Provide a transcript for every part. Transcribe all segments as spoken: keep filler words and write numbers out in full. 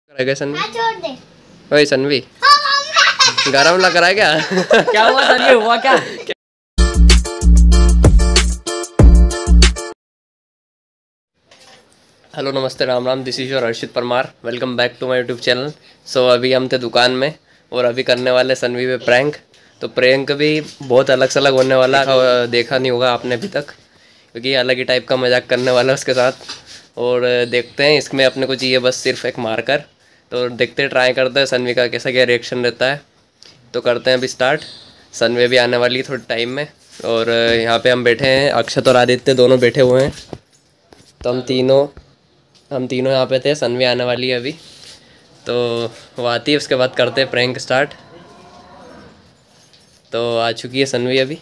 करेगा सनवी? हाँ, छोड़ दे। ओए सनवी, गरम लग रहा है क्या? क्या हुआ सनवी, हुआ क्या? हेलो नमस्ते Ram Ram, this is your Arshit Parmar. Welcome back to my YouTube channel. So अभी हम थे दुकान में और अभी करने वाले सनवी पे प्रैंक। तो प्रैंक भी बहुत अलग से अलग होने वाला, देखा नहीं होगा आपने अभी तक, क्योंकि अलग ही टाइप का मजाक करने वाला है उसके साथ। और देखते हैं, इसमें अपने को चाहिए बस सिर्फ एक मार्कर। तो देखते हैं, ट्राई करते हैं सनवी का कैसा क्या रिएक्शन रहता है। तो करते हैं अभी स्टार्ट। सनवी भी आने वाली है थोड़े टाइम में। और यहाँ पे हम बैठे हैं, अक्षत और आदित्य दोनों बैठे हुए हैं। तो हम तीनों हम तीनों यहाँ पे थे। सनवी आने वाली है अभी, तो वो आती है, उसके बाद करते हैं प्रैंक स्टार्ट। तो आ चुकी है सनवी अभी।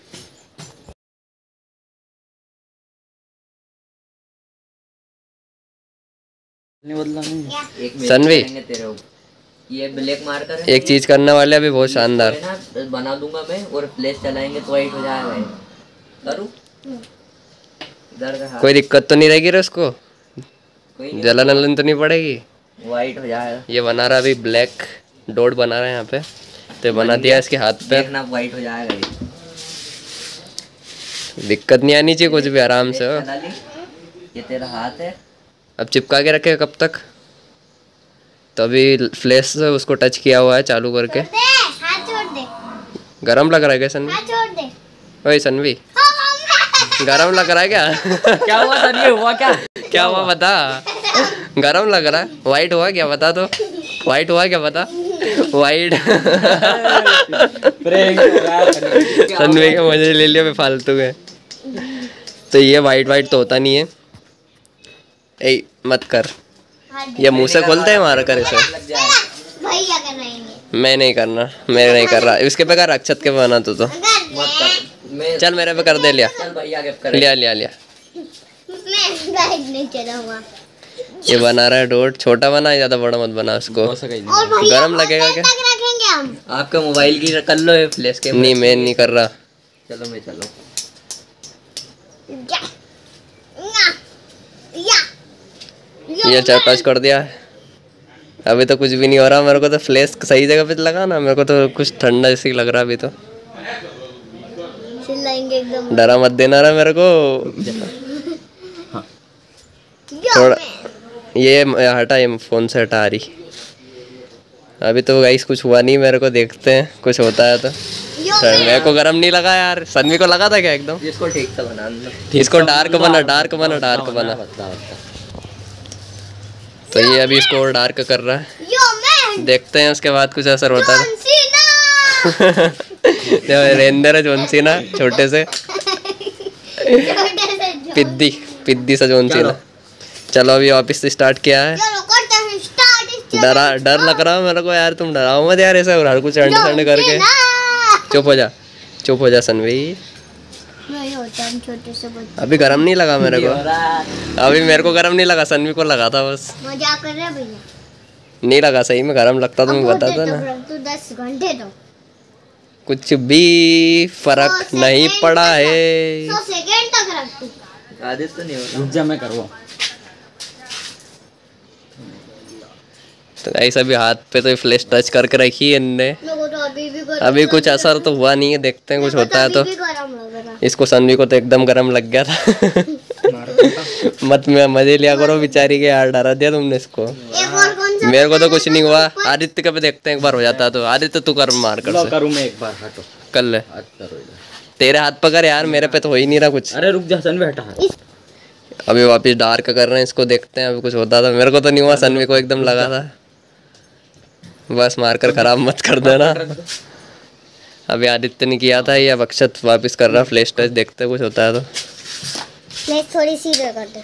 नहीं बदला नहीं। एक सनवी, तेरे ये ब्लैक मार्कर है, एक चीज़ करने वाले अभी बहुत शानदार है ना, बना दूंगा मैं और फ्लैश चलाएंगे तो वाइट हो जाएगा। करूँ इधर का हाथ, कोई दिक्कत तो नहीं रहेगी रे उसको? कोई नहीं, जलन वलन तो नहीं पड़ेगी? वाइट हो जाएगा। ये बना रहा अभी, ब्लैक डॉट बना रहा है यहाँ पे। तो बना दिया इसके हाथ पे। देखना वाइट हो जाएगा ये। दिक्कत नहीं आनी चाहिए कुछ भी, आराम से हो। चला ली, ये तेरा हाथ है। अब चिपका के रखे कब तक? तो अभी फ्लैश से उसको टच किया हुआ है चालू करके। छोड़ दे, हाथ छोड़ दे। गरम लग रहा है क्या सनवी? हाथ छोड़ दे। ओए सनवी, गरम लग रहा है क्या? क्या हुआ सनवी, हुआ क्या? क्या हुआ बता? गरम लग रहा है? वाइट हुआ क्या बता? तो वाइट हुआ क्या बता? वाइट। सनवी के मजे ले लिया फालतू के। तो ये वाइट वाइट तो होता नहीं है। ए मत कर, ये मुंह से खोलते हैं मारा कर इसे। लग जाएगा। भैया कराएंगे। मैं नहीं करना, मैं नहीं कर रहा। इसके पे कर, अक्षत के पे बना तू तो। मत कर, मैं चल मेरे पे कर दे। लिया चल भैया के कर। लिया लिया लिया। मैं गाइड नहीं चला हुआ। ये बना रहा है डॉट, छोटा बना है, ज्यादा बड़ा मत बना उसको। और भैया गरम लगेगा क्या? तक रखेंगे हम। आपका मोबाइल की कर लो ये फ्लैश के। नहीं मैं नहीं कर रहा। चलो मैं चलो। या, या, या, यो, ये चार टच कर दिया। अभी तो कुछ भी नहीं हो रहा मेरे को। तो फ्लैश सही जगह पे लगा ना, मेरे को तो कुछ ठंडा जैसे लग रहा अभी तो। चिल्लाएंगे एकदम। डरा मत देना रहा मेरे को। यो, थोड़ा मैं- ये हटा, ये फोन से हटा रही। अभी तो गाइस कुछ हुआ नहीं मेरे को, देखते हैं कुछ होता है तो। यो, सर, मेरे को गरम नहीं लगा यार। सनवी को लगा था क्या एकदम? इसको ठीक से बना लो। इसको डार्क बना, डार्क बना, डार्क बना। बता बता। तो ये अभी इसको और डार्क कर रहा है। यो, मैं देखते हैं उसके बाद कुछ असर होता है। John Cena. रेंदर है जोनसी ना, छोटे से छोटे से जो- पिद्दी पिद्दी सा जोनसी ना। चलो अभी वापस से स्टार्ट किया है। चलो करते हैं स्टार्ट इस चैनल डरा डर लग रहा है मेरे को यार। तुम डराओ मत यार ऐसे हर कुछ अंडे संडे करके। सीना। चुप हो जा, चुप हो जा सनवी। नहीं होता, हम छोटे से बच्चे अभी गरम नहीं लगा मेरे को। अभी मेरे को गरम नहीं लगा, सनवी को लगा था बस। मजाक कर रहे हैं भैया। नहीं लगा सही में, गरम लगता तो मैं अब बताता होते ना। तो तू दस घंटे तो कुछ भी फर्क सौ नहीं सेकंड पड़ा तक- है। सौ सेकंड तक रख तू। आदेश तो नहीं होता। रुक जा, मैं करूँ। तो ऐसा भी हाथ पे तो फ्लैश टच करके रखी है इनने। मेरे को तो अभी भी गरम अभी कुछ लग असर रहा तो हुआ नहीं है, देखते हैं है। कुछ मेरे को होता है तो। अभी भी गरम लग रहा है। इसको सनवी को तो एकदम गरम लग गया था। मत में मजे लिया करो बेचारी के यार, डरा दिया तुमने इसको। एक और कौन सा मेरे को तो बनाना कुछ नहीं था हुआ। ऊपर? आदित्य का भी देखते हैं एक बार हो जाता है तो। आदित्य तू कर मार कर लो से करूँ मैं एक बार, हटो। कर ले। हाथ करो इधर। तेरे हाथ पकड़ यार, मेरे पे तो हो ही नहीं रहा कुछ। अरे रुक जा सनवी, हटा हाथ। अभी वापस डार्क कर रहे हैं इसको, देखते हैं अभी कुछ होता था। मेरे को तो नहीं हुआ, सनवी को एकदम लगा था। बस मारकर खराब मत कर देना। अभी आदित्य ने किया था, ये अब अक्षत वापस कर रहा फ्लैश टच। देखते हैं कुछ होता है तो। फ्लैश थोड़ी सी इधर कर दे,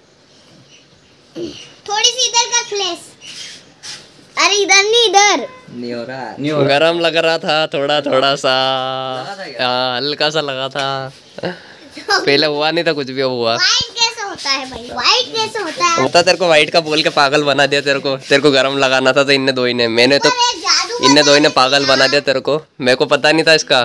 थोड़ी सी इधर कर फ्लैश। अरे इधर नहीं, इधर। नहीं हो रहा। नहीं हो रहा। गरम लग रहा था थोड़ा थोड़ा सा। लगा था क्या? हाँ हल्का सा लगा था। पहले हुआ नहीं था कुछ भी, अब हुआ। वाइट कैसे होता है भाई? वाइट कैसे होता है? होता तेरे को वाइट का बोल के पागल बना दिया तेरे को। तेरे को गरम लगाना था तो इनने दो ही ने, मैंने तो पर एक जादू इनने दो ही ने पागल बना दिया तेरे को। मेरे को पता नहीं था इसका।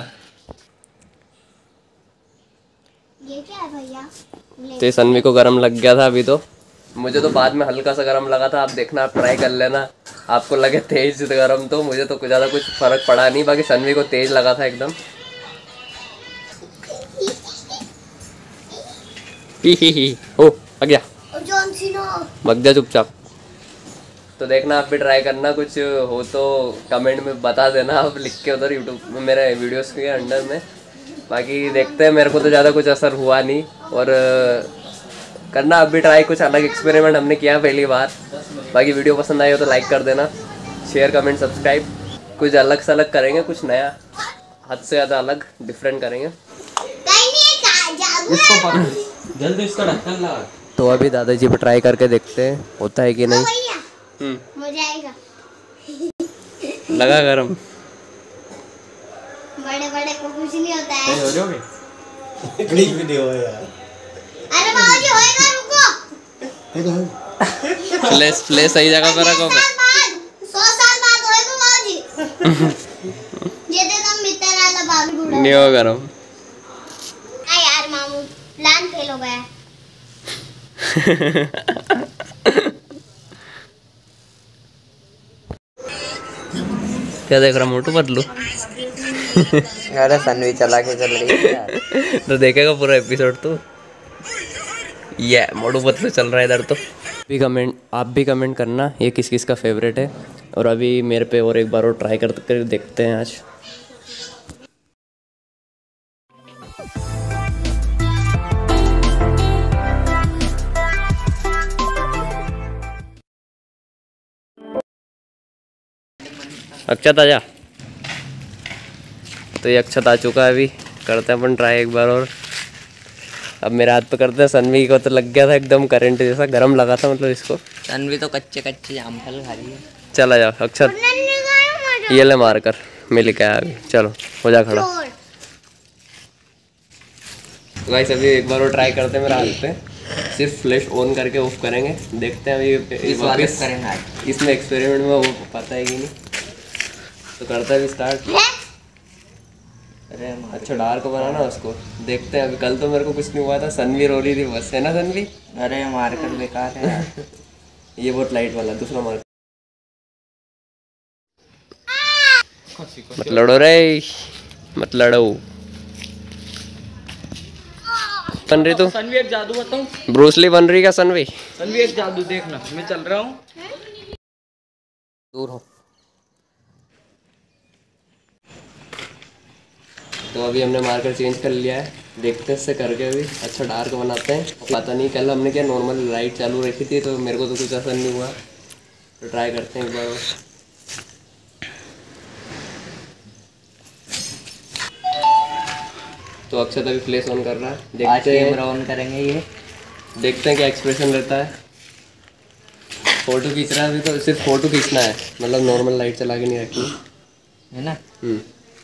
ये क्या है भैया? तो सनवी को गरम लग गया था अभी तो। मुझे तो बाद में हल्का सा गर्म लगा था, आप देखना, आप ट्राई कर लेना, आपको लगे तेज गर्म, तो मुझे तो कुछ ज़्यादा कुछ फ़र्क पड़ा नहीं, बाकी सन्वी को तेज लगा था एकदम। ही ही ही ओ आ गया, भग जा चुपचाप। तो देखना आप भी ट्राई करना, कुछ हो तो कमेंट में बता देना आप लिख के उधर यूट्यूब में मेरे वीडियोस के अंडर में। बाकी देखते हैं, मेरे को तो ज़्यादा कुछ असर हुआ नहीं, और करना आप भी ट्राई, कुछ अलग एक्सपेरिमेंट हमने किया पहली बार। बाकी वीडियो पसंद आई हो तो लाइक कर देना, शेयर कमेंट सब्सक्राइब, कुछ अलग से अलग करेंगे, कुछ नया, हद से ज़्यादा अलग डिफरेंट करेंगे। जल्दी इसका ढक्कन लगा। तो अभी दादाजी पे ट्राई करके देखते हैं होता है कि नहीं। हम्म हो जाएगा। लगा गरम, बड़े बड़े को कुछ नहीं होता है। हो जाओगे क्लिक वीडियो है यार। अरे बाबूजी होएगा, रुको। फ्लैश फ्लैश सही जगह पे रखो। सौ साल बाद होएगा बाबूजी। ये देखो मित्र आला बाबू बूढ़ा नहीं हो गरम। आ यार मामू प्लान फेल हो गया। क्या देख रहा मोटू पतलू? अरे सन्वी चला के चल रही है यार। तो देखेगा पूरा एपिसोड तो। ये मोटू पतलू चल रहा है इधर तो। भी कमेंट आप भी कमेंट करना ये किस किस का फेवरेट है, और अभी मेरे पे और एक बार और ट्राई कर कर देखते हैं आज। अक्षत आजा। तो ये अक्षत आ चुका है, अभी करते हैं अपन ट्राई एक बार और। अब मेरे हाथ पे करते हैं, सन्वी को तो लग गया था एकदम करंट जैसा, गर्म लगा था मतलब इसको। सन्वी तो कच्चे कच्चे जामफल खा रही है। चला जा अक्षत, ये ले मार कर, मिल गया अभी, चलो हो जा खड़ा। गाइस अभी एक बार और ट्राई करते हैं मेरे हाथ पे, सिर्फ फ्लैश ऑन करके ऑफ करेंगे, देखते हैं अभी इस वापस करेंगे आज। इसमें एक्सपेरिमेंट में वो पता है कि नहीं। तो करता है भी स्टार्ट। अरे अच्छा डार्क बनाना उसको, देखते हैं अभी। कल तो मेरे को कुछ नहीं हुआ था, सन्वी रो रही थी बस, है ना सन्वी? अरे मार्कर बेकार है यार। ये बहुत लाइट वाला दूसरा मार्कर। मत लड़ो रे, मत लड़ो। बन रही तू? सन्वी एक जादू बताऊं? ब्रूसली बन रही क्या सन्वी? सन्वी एक जादू देखना, मैं चल रहा हूँ। दूर हो। तो अभी हमने मार्कर चेंज कर लिया है, देखते हैं इससे करके अभी अच्छा डार्क बनाते हैं। पता नहीं कल हमने क्या नॉर्मल लाइट चालू रखी थी, तो मेरे को तो कुछ असर नहीं हुआ, तो ट्राई करते हैं एक बार। तो अक्षत अभी फ्लैश ऑन कर रहा है, देखते हैं ऑन करेंगे ये, देखते हैं क्या एक्सप्रेशन रहता है। फोटो खींच रहा है अभी, तो सिर्फ फोटो खींचना है, मतलब नॉर्मल लाइट चला के नहीं रखनी है ना। हम्म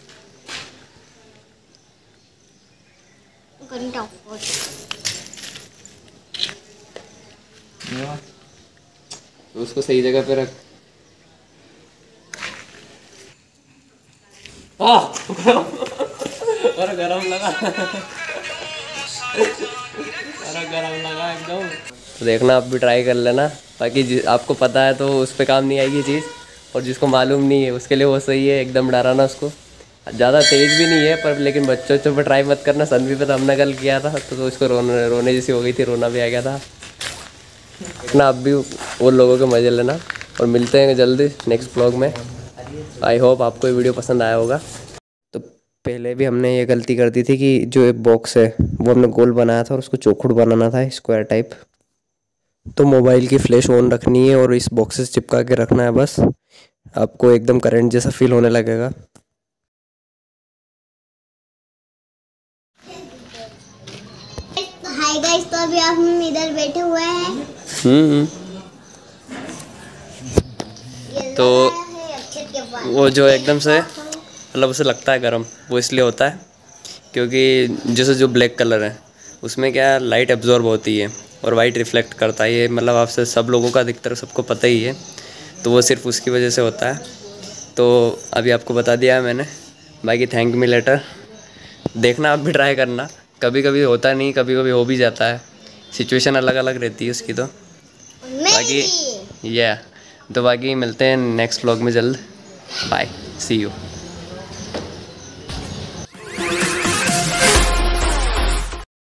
तो उसको सही जगह पे रख। अरे गरम लगा, अरे गरम लगा एकदम। तो देखना आप भी ट्राई कर लेना, बाकी आपको पता है तो उस पर काम नहीं आएगी चीज़, और जिसको मालूम नहीं है उसके लिए वो सही है, एकदम डराना उसको। ज़्यादा तेज़ भी नहीं है पर, लेकिन बच्चों बच्चों पर ट्राई मत करना। सन्वी पे तो हमने कल किया था, तो, तो उसको रोने रोने जैसी हो गई थी, रोना भी आ गया था। ना आप भी वो लोगों के मज़े लेना, और मिलते हैं जल्दी नेक्स्ट ब्लॉग में। आई होप आपको ये वीडियो पसंद आया होगा। तो पहले भी हमने ये गलती कर दी थी कि जो एक बॉक्स है वो हमने गोल बनाया था और उसको चौखुट बनाना था स्क्वायर टाइप। तो मोबाइल की फ्लैश ऑन रखनी है और इस बॉक्स से चिपका के रखना है बस, आपको एकदम करंट जैसा फील होने लगेगा। हाय गाइस, तो अभी आप हम इधर बैठे हुए हैं। हम्म तो वो जो एकदम से मतलब उसे लगता है गर्म, वो इसलिए होता है क्योंकि जैसे जो ब्लैक कलर है उसमें क्या लाइट एब्जॉर्ब होती है और वाइट रिफ्लेक्ट करता है। ये मतलब आपसे सब लोगों का अधिकतर सबको पता ही है, तो वो सिर्फ उसकी वजह से होता है। तो अभी आपको बता दिया है मैंने, बाकी थैंक मी लेटर। देखना आप भी ट्राई करना, कभी कभी होता नहीं, कभी कभी हो भी जाता है, सिचुएशन अलग अलग रहती है उसकी। तो बाकी ये तो बाकी मिलते हैं नेक्स्ट व्लॉग में जल्द। Bye, see you.